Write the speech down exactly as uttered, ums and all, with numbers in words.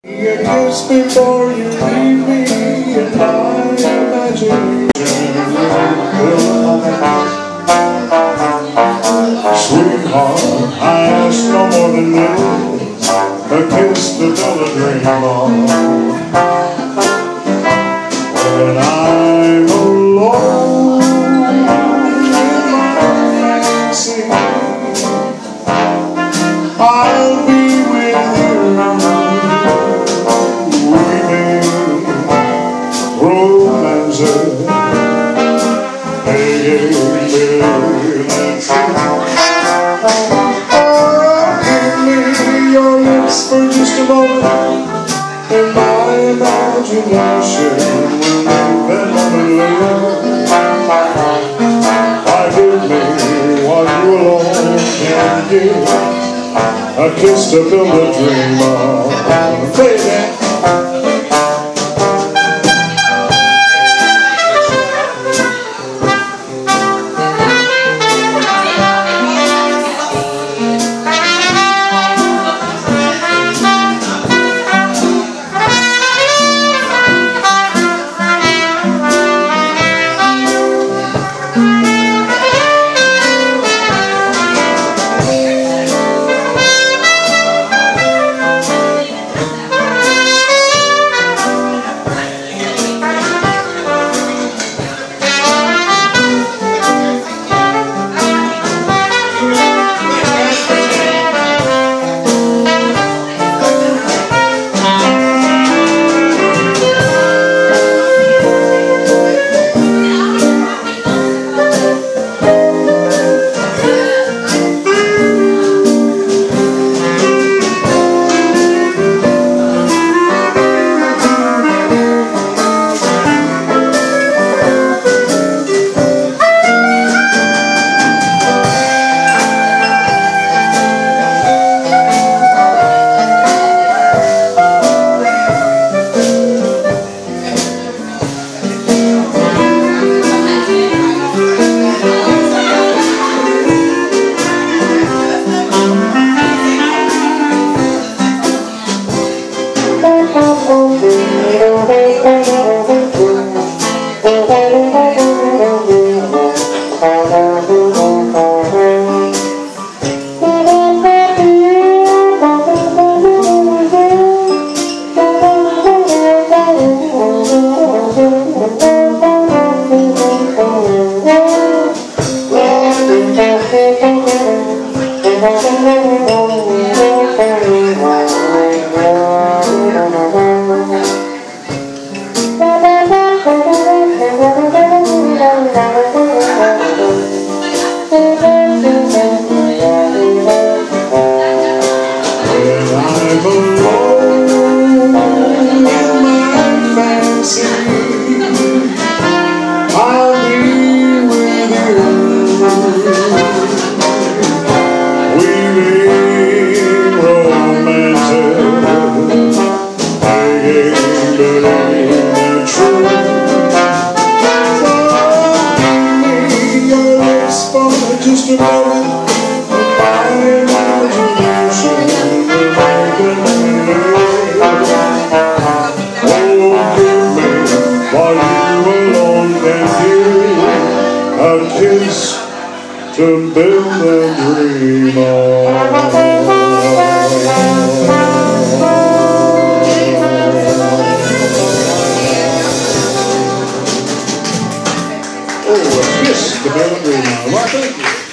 A kiss before you leave me in my imagination. Sweetheart, I ask no more than this, a kiss to build a dream on. When I'm alone in my fantasy, I'll be with you. For just a moment, in my imagination, when that moment lives, why give me what you alone can give, a kiss to build a dream of. Play that. Just a moment, my imagination will make it live. Oh, give me what you alone can give, a kiss to build a dream on. Oh, a kiss to build a dream on. Well, thank you.